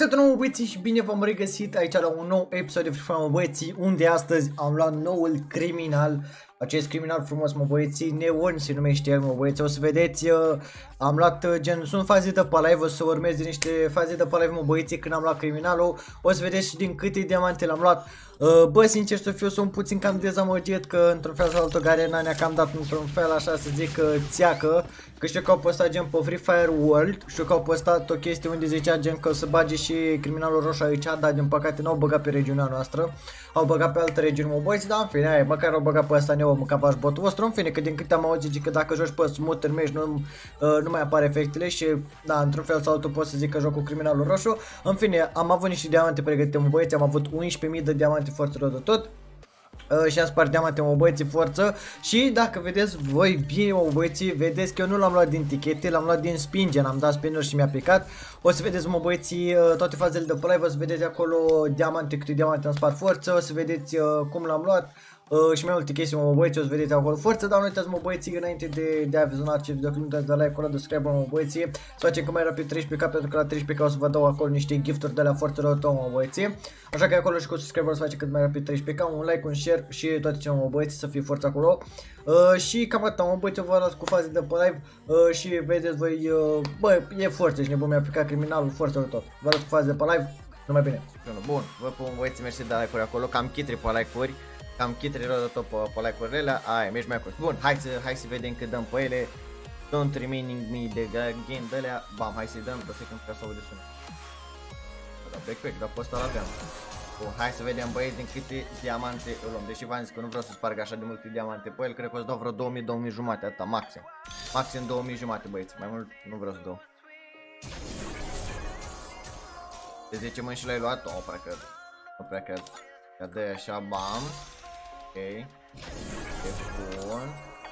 Salutare băieții și bine v-am regăsit aici la un nou episod de Free Fire, băieții, unde astăzi am luat noul criminal. Acest criminal frumos, mă băieții, Neon se numește el, mă băieți, o să vedeți, am luat gen, sunt faze de pe live, o să urmez din niște faze de pe live, mă băieții, când am luat criminalul, o să vedeți și din câte diamante l-am luat. Bă, sincer să fiu, sunt puțin cam dezamăgit că într-un fel sau altul Garena ne-a cam dat într-un fel, așa să zic, țiacă. Că știu că au postat gen pe Free Fire World, știu că au postat o chestie unde zicea gen că o să bage și criminalul roșu aici, dar din păcate n-au băgat pe regiunea noastră, au băgat pe altă regiune, mă băieți, dar în fine, aia, măcar au băgat pe ăsta Neo, măcar v-aș botul vostru, în fine, că din câte am auzit că dacă joci pe smooth în meci nu mai apare efectele și, da, într-un fel sau altul pot să zic că joc cu criminalul roșu. În fine, am avut niște diamante pregătite, mă băieți, am avut 11.000 de diamante forță de tot. Și am spart diamante, mă băieții, forță. Și dacă vedeți voi bine, mă băieții, vedeți că eu nu l-am luat din tichete, l-am luat din spin, gen am dat spin-uri și mi-a picat. O să vedeți, mă băieții, toate fazele de pe live, o să vedeți acolo diamante, câte diamante am spart forță, o să vedeți cum l-am luat. Și mai multe chestii, mă băieți, o să vedeți acolo forță, dar nu uitați, mă băieții, înainte de a viziona acest video, nu uitați de like, acolo de subscribe, mă băieții, să facem cât mai rapid 13k, pentru că la 13k o să vă dau acolo niște gifturi de la forță de tot, mă băieții. Așa că acolo și cu subscribe o să facem cât mai rapid 13k, un like, un share și toate ce, mă băieții, să fie forță acolo. Și cam atât, mă băieți, eu vă las cu faze de pe live și vedeți voi, bă, e forță și nebun, mi-a aplicat criminalul, forță de tot. Vă las cu faze de pe live, numai bine. Bun, vă pun, băieții, mersi de like-uri acolo, cam chitri pe like-uri. Cam chitri rău de tot pe like-urile alea, aia, mergi mai acolo. Bun, hai să vedem cât dăm pe ele. Don't remaining me de game de alea. Bam, hai să-i dăm, o secund ca să aude sună. Da, backpack, dar pe ăsta l-aveam. Bun, hai să vedem, băieți, din câte diamante îl luăm. Deși v-am zis că nu vreau să sparg așa de multe diamante pe el, cred că o să dau vreo 2000 jumate, atâta, maxim. Maxim 2000 jumate, băieți, mai mult nu vreau să dau. De 10 mâini și l-ai luat? O, prea cred. Că dă așa, bam. Ok, e bun.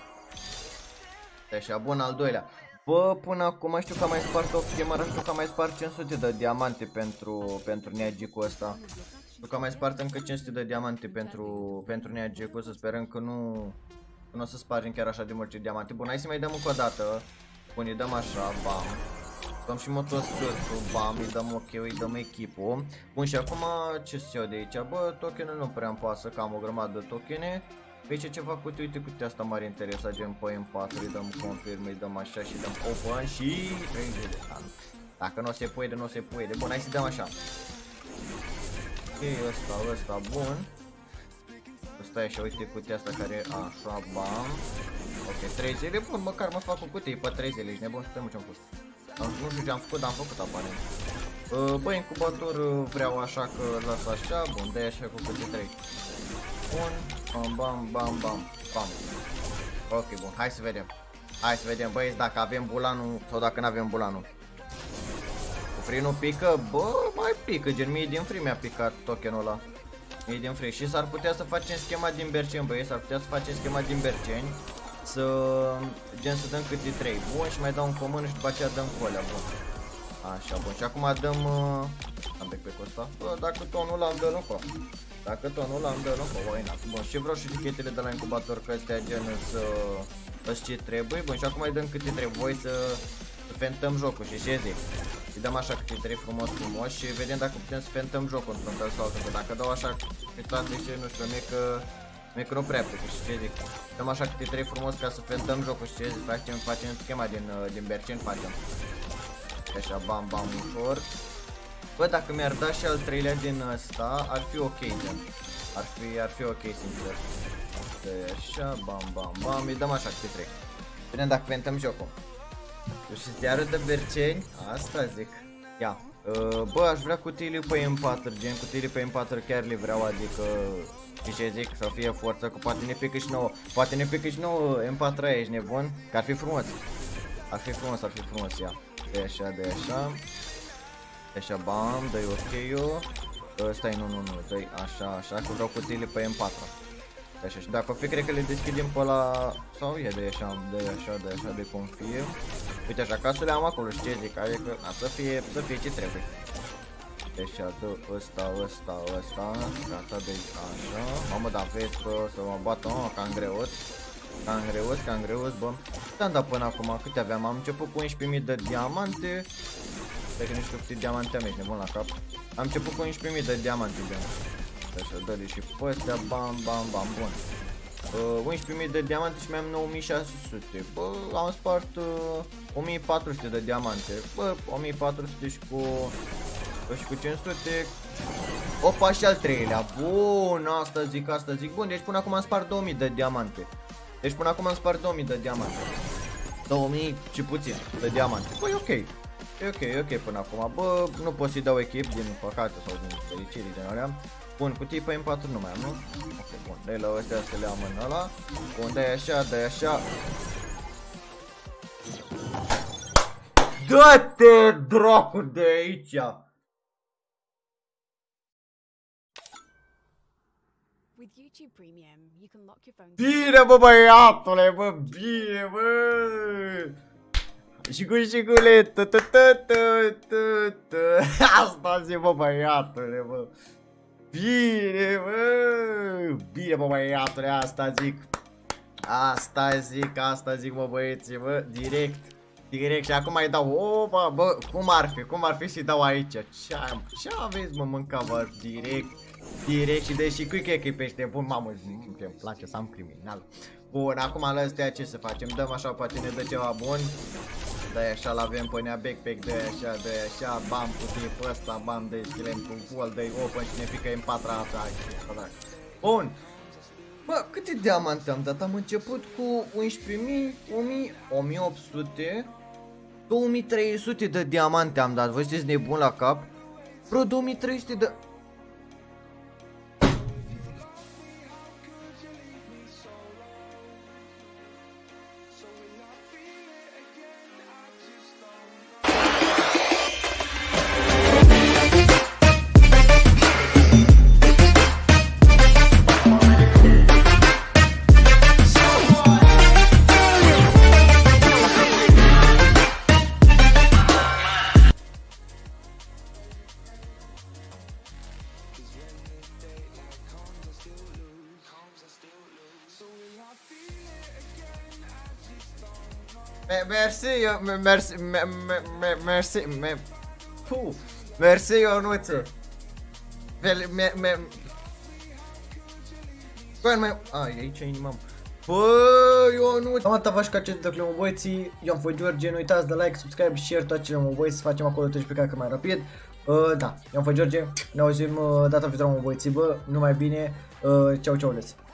Așa, bun, al doilea. Bă, până acum știu că am mai spart o chemără, știu că am mai spart 500 de diamante pentru Neagicu ăsta. Știu că am mai spart încă 500 de diamante pentru Neagicu, să sperăm că nu o să spargem chiar așa de multe diamante. Bun, hai să mai dăm încă o dată. Bun, îi dăm așa, bam. Dăm și motoscârțul, bam, îi dăm ok, îi dăm echipul. Bun, și acum ce să iau de aici? Bă, tokenul nu prea îmi pasă, că am o grămadă de tokene. Pe aici ceva cu uite, cu asta m-ar interesa, gen pe M4, îi dăm confirm, îi dăm așa și dăm open și 30 de ani. Dacă nu se poate, nu se poate. Bun, hai să dăm așa. Ok, ăsta, bun. Ăsta e așa, uite cutia asta care e așa, bam. Ok, 3 zile, bun, măcar mă fac cu cutii pe 3 zile, ești nebun, stai mă ce-am fost. Nu știu ce am făcut, dar am făcut aparent. Bă, incubator vreau așa că las așa, bun, dai așa cu câte 3. Bun, bam. Ok, bun, hai să vedem. Hai să vedem, băieți, dacă avem bulanul sau dacă nu avem bulanul. Cu free nu pică? Bă, mai pică, gen mie din free mi-a picat tokenul ăla. Mie din free și s-ar putea să facem schema din Berceni, băieți, s-ar putea să facem schema din Berceni. Să dăm câte 3, bun, și mai dau un comun și după aceea dăm cu alea, bun. Așa, bun, și acum dăm am backpack-ul ăsta. Bă, dacă tot nu l-am, dă-l încă. Dacă tot nu l-am, dă-l încă, why not? Bun, și vreau și tichetele de la incubator, că astea gen să ce trebuie. Bun, și acum mai dăm câte 3, voi să fentăm jocul, și ce zic? Îi dăm așa câte 3 frumos și vedem dacă putem să fentăm jocul într-un fel sau altul, că dacă dau așa pe toate și nu știu, mică nu prea plică, și ce zic? Dăm așa câte 3 frumos ca să fentăm jocul și ce zic? Facem schema din Berceni, facem. Așa, bam, ușor. Bă, dacă mi-ar da și al treilea din ăsta, ar fi ok, gen. Ar fi ok, sincer. Așa, bam, îi dăm așa câte 3. Vedem dacă fentăm jocul. Și să-ți arăt de Berceni, asta zic. Ia. Bă, aș vrea cutiile pe M4, gen cutiile pe M4 chiar le vreau, adică... Și ce zic, să fie forță, cu poate ne pică și nouă. Poate ne pică și nouă M4 aia, ești nebun? Că ar fi frumos. Ar fi frumos, ia. De așa. Așa, bam, dă-i ok-ul. Stai, nu, dă-i așa, că vreau cutiile pe M4. Așa, și dacă o fi, cred că le deschidem pe la... Sau e de așa, de confirm. Uite așa, ca să le am acolo, și ce zic, adică, să fie ce trebuie. Așa, dă ăsta, gata de așa. Mamă, dar vezi că să mă bată, cam greos, bă. Da, până acum câte aveam? Am început cu 11.000 de diamante. Stai că nu știu câte diamante am, ești nebun la cap. Am început cu 11.000 de diamante, gen. Așa, dă-le și pe astea, bam, bam, bam, bun. 11.000 de diamante și mai am 9.600. Bă, am spart 1.400 de diamante. Bă, 1.400 și cu 500. Opa, și al treilea. Bun, asta zic. Bun, deci până acum am spart 2.000 de diamante. 2.000 de diamante. 2.000 și puțin de diamante. Băi, ok. E ok până acum. Bă, nu pot să-i dau echip din păcate sau din fericire din alea. Bun, cutii pe M4 nu mai am, nu? Ok, bun, dai la ăstea să le am în ăla. Bun, dai așa. Dă-te, dracu, de aici! Bine, bă, băiatule, bă, bine, bă! Șigule, asta zi, bă, băiatule, bă! Bine, bă, băiatule, asta zic, bă, băieții, bă, direct și acum îi dau, opa, bă, cum ar fi să-i dau aici, ce aveți, mă, mânca, bă, direct și deși cui că e pește bun, mamă, îmi place să am criminal. Bun, acum la astea ce să facem, dăm așa, poate ne dă ceva bun. Dă-i așa, l-avem pe nea backpack, dă-i așa, bam, cutie pe ăsta, bam, dă-i silent cu gol, dă-i open și ne pică M4 asta. Bun. Bă, câte diamante am dat? Am început cu 11.000, 1.800, 2.300 de diamante am dat. Voi sunteți nebun la cap? Bro, 2.300 de... Mersi, Ionuță. Aici inima. Bă, Ionuță. Am atât ca acest video, mă băieții. Eu am fost George, nu uitați de like, subscribe, share, toate cele, mă băieți, să facem acolo treci pe care mai rapid. Da, eu am fost George, ne auzim data viitoare, mă băieții, bă, numai bine, ceau, ceau,